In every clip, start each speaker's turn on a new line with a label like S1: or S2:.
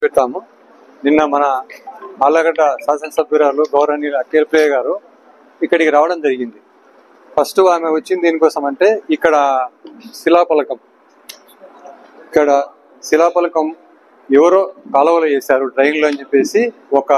S1: పెడతాము. నిన్న మన ఆళ్లగడ్డ శాసనసభ్యురాలు గౌరవనీయులు అఖిలప్రియ గారు ఇక్కడికి రావడం జరిగింది. ఫస్ట్ ఆమె వచ్చింది దేనికోసం అంటే ఇక్కడ శిలాఫలకం ఎవరో కాలువలో వేశారు డ్రైన్లో అని చెప్పేసి ఒక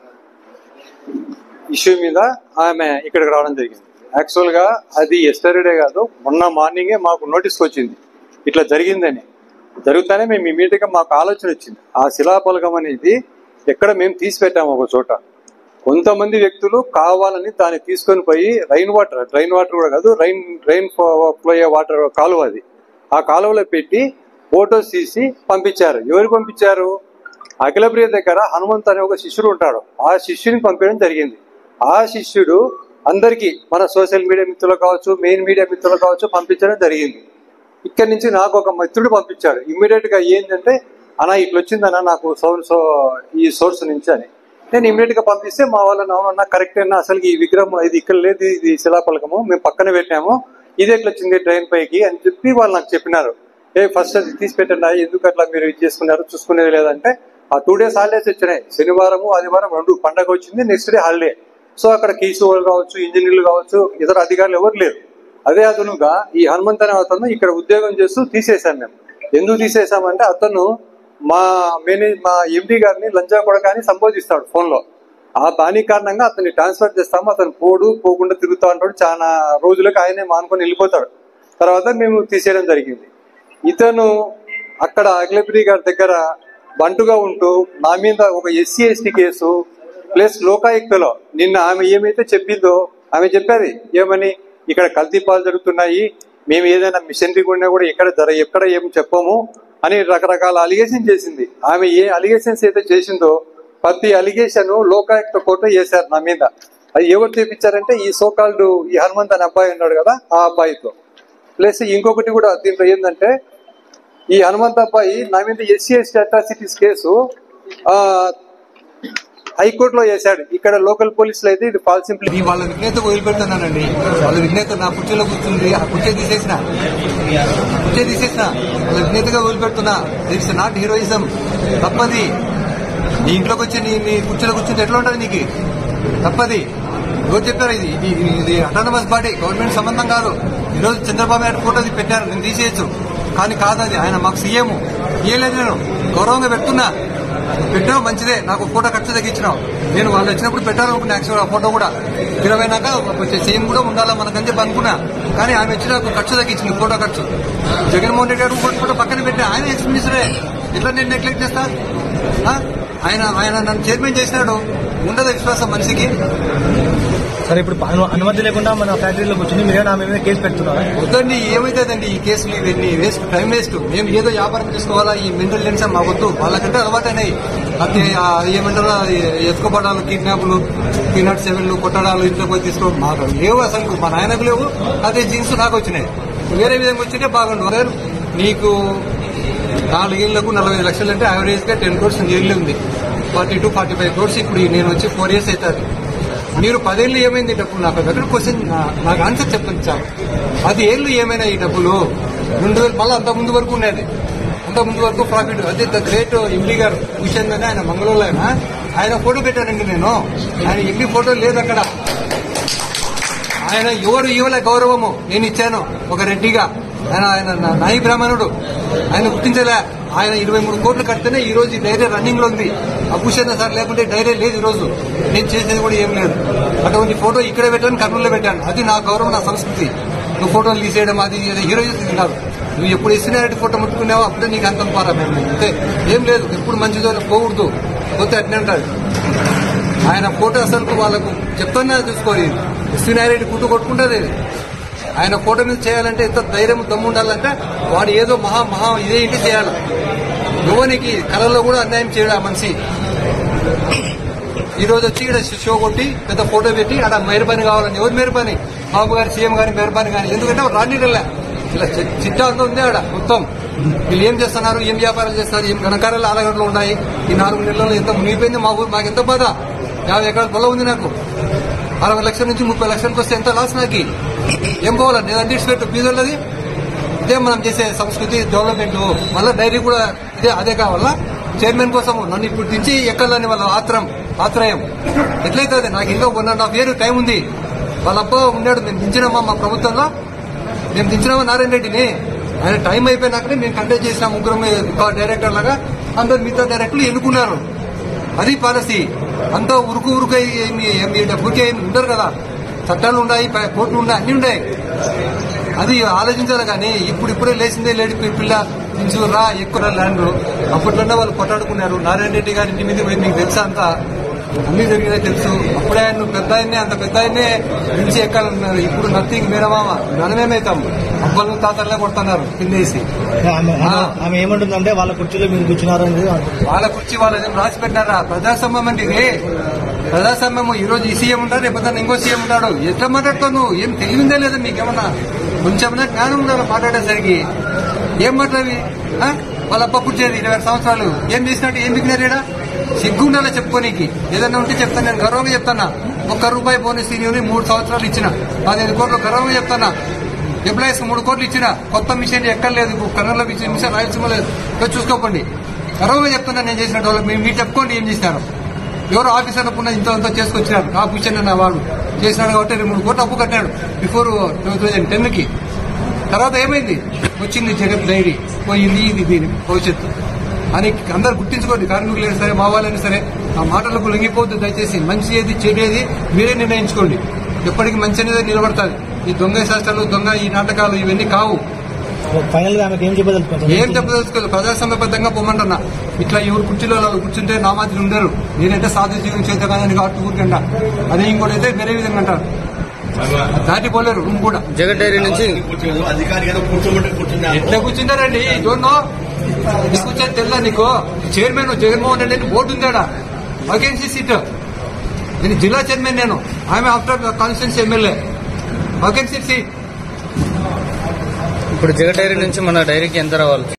S1: ఇష్యూ మీద ఆమె ఇక్కడికి రావడం జరిగింది. యాక్చువల్ గా అది ఎస్టర్డే కాదు, మొన్న మార్నింగే మాకు నోటీస్ వచ్చింది ఇట్లా జరిగిందని. జరుగుతానే మేము ఇమీడియట్ గా మాకు ఆలోచన వచ్చింది. ఆ శిలాఫలకం అనేది ఎక్కడ మేము తీసి పెట్టాము ఒక చోట. కొంతమంది వ్యక్తులు కావాలని దాన్ని తీసుకొని పోయి డ్రైన్ వాటర్ కూడా కాదు, రైన్ ఫ్లో అయ్యే వాటర్ కాలువ అది, ఆ కాలువలో పెట్టి ఫోటోస్ తీసి పంపించారు. ఎవరు పంపించారు? అఖిలప్రియ దగ్గర హనుమంత్ అనే ఒక శిష్యుడు ఉంటాడు, ఆ శిష్యుని పంపించడం జరిగింది. ఆ శిష్యుడు అందరికీ మన సోషల్ మీడియా మిత్రులు కావచ్చు, మెయిన్ మీడియా మిత్రులు కావచ్చు పంపించడం జరిగింది. ఇక్కడి నుంచి నాకు ఒక మిత్రుడు పంపించాడు. ఇమ్మీడియట్ గా ఏంటంటే అన్న ఇట్లా వచ్చిందన్న నాకు ఈ సోర్స్ నుంచి అని. నేను ఇమ్మీడియట్ గా పంపిస్తే మా వాళ్ళని అవునన్నా కరెక్ట్ అన్నా, అసలు ఈ విగ్రహం ఇది ఇక్కడ లేదు, ఇది శిలాఫలకము మేము పక్కన పెట్టాము, ఇది ఎట్లా వచ్చింది ట్రైన్ పైకి అని చెప్పి వాళ్ళు నాకు చెప్పినారు. ఫస్ట్ అది తీసి పెట్టండి, ఎందుకు అట్లా మీరు ఇది చేసుకున్నారు, చూసుకునేది లేదంటే ఆ 2 days హాలిడేస్ వచ్చినాయి. శనివారం ఆదివారం 2 పండగ వచ్చింది, నెక్స్ట్ డే హాలిడే. సో అక్కడ కేసు వాళ్ళు కావచ్చు, ఇంజనీర్లు కావచ్చు, ఇతర అధికారులు ఎవరు లేరు. అదే అతనుగా ఈ హనుమంత్ అనే అతను ఇక్కడ ఉద్యోగం చేస్తూ తీసేసాం మేము. ఎందుకు తీసేసామంటే అతను మా ఎండి గారిని లంచా కొడక అని సంబోధిస్తాడు ఫోన్ లో. ఆ దాని కారణంగా అతన్ని ట్రాన్స్ఫర్ చేస్తాము. అతను పోకుండా తిరుగుతా ఉంటాడు. చాలా రోజులకు ఆయనే మానుకొని వెళ్ళిపోతాడు. తర్వాత మేము తీసేయడం జరిగింది. ఇతను అక్కడ అఖిలప్రియ గారి దగ్గర బంటుగా ఉంటూ నా మీద ఒక SC/ST కేసు ప్లస్ లోకాయుక్తలో నిన్న ఆమె ఏమైతే చెప్పిందో ఆమె చెప్పేది ఏమని, ఇక్కడ కల్తీ పాలు జరుగుతున్నాయి, మేము ఏదైనా మిషనరీ కొన్నా కూడా ఎక్కడ ఏమి చెప్పము అని రకరకాల అలిగేషన్ చేసింది. ఆమె ఏ అలిగేషన్స్ అయితే చేసిందో ప్రతి అలిగేషన్ లోకాయుక్త కోర్టు చేశారు నా మీద. అది ఎవరు చేపించారంటే ఈ సోకాల్డ్ ఈ హనుమంత్ అనే అబ్బాయి ఉన్నాడు కదా, ఆ అబ్బాయితో. ప్లస్ ఇంకొకటి కూడా దీంట్లో ఏంటంటే ఈ హనుమంత్ అబ్బాయి నా మీద SC/ST అట్రాసిటీస్ కేసు హైకోర్టులో చేశాడు. ఇక్కడ లోకల్ పోలీసులు అయితే ఇది ఫాల్స్ ఇంప్లిమెంట్.
S2: వాళ్ళ విజ్ఞత వదిలిపెడుతున్నానండి. వాళ్ళ విజ్ఞత నా కుర్చీలో కూర్చుంది, ఆ కుర్చీ తీసేసిన వాళ్ళ విజ్ఞతగా వదిలిపెడుతున్నా. It's not heroism. తప్పది. నీ ఇంట్లోకి వచ్చి నీ కుర్చీలో కూర్చుంటే ఎట్లా ఉంటుంది నీకు? తప్పది. ఎవరు చెప్పారు? ఇది అటానమస్ బాడీ, గవర్నమెంట్ సంబంధం కాదు. ఈరోజు చంద్రబాబు నాయుడు ఫోటో పెట్టారు, నేను తీసేయచ్చు, కానీ కాదు అది. ఆయన మాకు సీఎం. ఇయ్యలేదు, నేను గౌరవంగా పెడుతున్నా. పెట్టావు మంచిదే, నాకు ఫోటో ఖర్చు తగ్గించినావు. నేను వాళ్ళు వచ్చినప్పుడు పెట్టాలనుకున్నా యాక్చువల్ ఆ ఫోటో కూడా. ఇరవైనాక సీఎం కూడా ఉండాలా మనకని చెప్పి అనుకున్నా. కానీ ఆమె వచ్చి నాకు ఖర్చు తగ్గించింది, ఫోటో ఖర్చు. జగన్మోహన్ రెడ్డి గారు ఫోటో పక్కన పెట్టి ఆయన ఎక్స్ మినిస్టరే. ఎట్లా నేను నెగ్లెక్ట్ చేస్తా? ఆయన నన్ను చైర్మన్ చేసినాడు. ఉండదు విశ్వాసం మనిషికి.
S3: సరే, ఇప్పుడు అనుమతి లేకుండా మన ఫ్యాక్టరీలో కూర్చొని మీరు ఆమె మీద కేసు పెడుతున్నారు.
S2: వద్దండి, ఏమైతుందండి ఈ కేసులు? ఇవన్నీ వేస్ట్, టైం వేస్ట్. మేము ఏదో వ్యాపారం చేసుకోవాలా, ఈ మెంటల్ టెన్షన్ మాకొద్దు. వాళ్ళకంటే అలవాటైనాయి. అది ఏమంటారా, ఎత్తుకోబడాలు, కిడ్నాప్లు, 307లు, కొట్టడాలు, ఇంట్లో పోయి తీసుకోవడం మాకు లేవు. అసలు మా నాయనకు లేవు. అదే జీన్స్ నాకు వచ్చినాయి. వేరే విధంగా వచ్చింటే బాగుండు. నీకు 4 ఏళ్లకు 45 లక్షలు అంటే యావరేజ్ గా 10 crores నియర్లీ ఉంది. 40-45 crores ఇప్పుడు నేను వచ్చి 4 years అవుతుంది. మీరు 10 ఏళ్ళు ఏమైంది ఈ డబ్బులు? నాకు దగ్గర క్వశ్చన్, నాకు ఆన్సర్ చెప్పండి చాలు. 10 ఏళ్ళు ఏమైనా ఈ డబ్బులు? 2000 మళ్ళీ అంత ముందు వరకు ఉన్నది. అంత ముందు వరకు ప్రాఫిట్. అదే ద గ్రేట్ ఎండి గారు క్వశ్చన్ అని ఆయన మంగళూరులో ఆయన ఫోటో పెట్టానండి నేను. ఆయన ఎండి ఫోటో లేదు అక్కడ. ఆయన ఎవరు ఇవ్వలే గౌరవము, నేను ఇచ్చాను ఒక రెడ్డిగా. ఆయన నాయి బ్రాహ్మణుడు, ఆయన గుర్తించలే. ఆయన 23 కోట్లు కడితేనే ఈ రోజు డైరీ రన్నింగ్ లో ఉంది. అభూషణ సార్ లేకుంటే డైరీ లేదు ఈ రోజు. నేను చేసేది కూడా ఏం లేదు. అటువంటి ఫోటో ఇక్కడే పెట్టాను, కర్నూలులో పెట్టాను. అది నా గౌరవం, నా సంస్కృతి. నువ్వు ఫోటోలు తీసేయడం అది హీరోయిజం కాదు. నువ్వు ఎప్పుడు ఇస్తున్నట్టు ఫోటో ముట్టుకున్నావో అప్పుడే నీకు అంతం పారా. మేము అంతే, ఏం లేదు. ఎప్పుడు మంచి చోట పోకూడదు, పోతే అట్నే ఉంటాడు. ఆయన ఫోటో అసలు వాళ్ళకు చెప్తున్నా చూసుకోవాలి. ఎస్వీనారెడ్డి కుట్టు కొట్టుకుంటుంది. ఆయన ఫోటో మీద చేయాలంటే ఎంత ధైర్యం, దమ్ము ఉండాలంటే వాడు ఏదో మహా ఇదే ఇంటి చేయాలి. యువనికి కళలో కూడా అన్యాయం చేయడు ఆ మనిషి. ఈ రోజు వచ్చి ఇక్కడ షో కొట్టి పెద్ద ఫోటో పెట్టి అక్కడ మెహర్బానీ కావాలని. ఎవరు మెహర్బానీ? బాబు గారి సీఎం గారి మెహర్బానీ కానీ. ఎందుకంటే రాణిలా ఇలా చిట్టా అంతా ఉంది ఆడ మొత్తం. వీళ్ళు ఏం చేస్తున్నారు, ఏం వ్యాపారాలు చేస్తున్నారు, ఏం గణకారాలు ఆలగడ్డలు ఉన్నాయి. ఈ 4 నెలల్లో ఎంత మునిగిపోయింది మా ఊరు. మాకు ఎంత బాధ. 50 ఎకరాల పొలం ఉంది నాకు. 60 లక్షల నుంచి 30 లక్షలకు వస్తే ఎంత లాస్ నాకు. ఏం పోవాలి? నేను అందించిపెట్టు ఫీజులది. ఇదే మనం చేసే సంస్కృతి, డెవలప్మెంట్. మళ్ళీ డైరీ కూడా అదే కావాలా? చైర్మన్ కోసం నన్ను ఇప్పుడు దించి ఎక్కాలని వాళ్ళ ఆత్రయం ఎట్లయితుంది? నాకు ఇంకా 1.5 year టైం ఉంది. వాళ్ళ అబ్బా ఉన్నాడు, మేము దించినామా మా ప్రభుత్వంలో, మేము దించినామా నారాయణ రెడ్డిని. ఆయన టైం అయిపోయినాకనే మేము కండక్ట్ చేసిన ముగ్గురు డైరెక్టర్ లాగా అందరు మిగతా డైరెక్టర్లు ఎన్నుకున్నారు. అది పాలసీ. అంతా ఉరుకే ఏమి ఉండరు కదా. చట్టాలు ఉన్నాయి, కోర్టులు ఉన్నాయి, అన్ని ఉన్నాయి. అది ఆలోచించాలి. కానీ ఇప్పుడే లేచిందే లేడి పిల్ల దించురా ఎక్కువ ల్యాండ్. అప్పట్లోనే వాళ్ళు కొట్టాడుకున్నారు. నారాయణ రెడ్డి గారి ఇంటి మీద మీకు తెలుసా? అంతా అన్ని జరిగినాయి తెలుసు. అప్పుడే ఆయన అంత పెద్ద ఆయన్నే దించి ఎక్కాలన్నారు. ఇప్పుడు నథింగ్ మేనమామ మనమేమవుతాం? అబ్బలు తాతలే కొడుతున్నారు కిందేసి.
S3: ఆమె ఏమంటుందంటే వాళ్ళ కుర్చీలో మీరు కూర్చున్నారని.
S2: వాళ్ళ కుర్చీ వాళ్ళని రాసి పెట్టినారా? ప్రజాస్వామ్యం అంటే ఇది ప్రజాస్వామ్యము. ఈ రోజు ఈ సీఎం ఉంటాడు, రేపు ఇంకో సీఎం ఉంటాడు. ఎట్లా మాట్లాడుతావు నువ్వు? ఏం తెలివిందే లేదా మీకేమన్నా? కొంచెం జ్ఞానం ఉండాలి మాట్లాడేసరికి. ఏం మాట్లాడి వాళ్ళ అబ్బా కూర్చేది 20 సంవత్సరాలు ఏం చేసినట్టు ఏం బిగినారేడా? సిగ్గు ఉండాలి చెప్పుకోనికి. ఏదన్నా ఉంటే చెప్తాను, నేను గర్వంగా చెప్తానా. ₹1 బోనస్ ఇవ్వని 3 సంవత్సరాలు ఇచ్చిన 15 కోట్లు గర్వంగా చెప్తానా. ఎంప్లాయీస్ 3 కోట్లు ఇచ్చిన. కొత్త మిషన్ ఎక్కర్లేదు, కర్నూలులో మిషన్ రాయలసీమ లేదు. చూసుకోకండి, గర్వంగా చెప్తున్నా నేను చేసిన డెవలప్. మీరు చెప్పుకోండి ఏం చేసినారు. ఎవరో ఆఫీసర్ ఉన్న ఇంత చేసుకొచ్చినారు. ఆఫీసర్ అన్న వాడు చేసినాడు కాబట్టి 3 కోట్లు అప్పు కట్టాడు బిఫోర్ 2010కి. తర్వాత ఏమైంది? వచ్చింది జగన్ డైరీ, పోయింది ఇది భవిష్యత్తు అని అందరు గుర్తించుకోండి. కార్మికులైనా సరే, మా వాళ్ళైనా సరే, ఆ మాటలకు లొంగిపోవద్దు దయచేసి. మంచి ఏది చెడు ఏది మీరే నిర్ణయించుకోండి. ఎప్పటికీ మంచి అనేది నిలబడతాది. ఈ దొంగ శాస్త్రాలు, దొంగ ఈ నాటకాలు ఇవన్నీ కావు.
S3: ఫైనల్ గా ఆమెకు ఏం
S2: చెప్పదలుచుకోలేదు. ప్రజాస్వామ్యబద్ధంగా పోమంటున్నా. ఇట్లా ఎవరు కుర్చీలో వాళ్ళు కూర్చుంటే నా మాదిరి ఉండరు. నేనంటే సాధు జీవనం చేతగానే కాబట్టి ఊరికంట. అదే ఇంకోటైతే వేరే విధంగా అంటారు. దాటిపోలేరు రూమ్ కూడా. జగన్ డైరీ నుంచి ఎట్లా కూర్చుంటారండి? చూడను కూర్చొని తెల్లా నీకు. చైర్మన్ జగన్మోహన్ రెడ్డి బోర్డు ఉందాడా? Vacancy seat. నేను జిల్లా చైర్మన్. నేను ఆమె after constituency MLA. Vacancy seat.
S4: ఇప్పుడు జగన్ డైరీ నుంచి మన డైరీకి ఎంత రావాలి?